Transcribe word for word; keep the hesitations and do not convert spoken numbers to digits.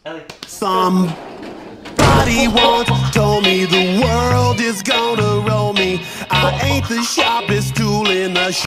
Somebody once told me the world is gonna roll me. I ain't the sharpest tool in the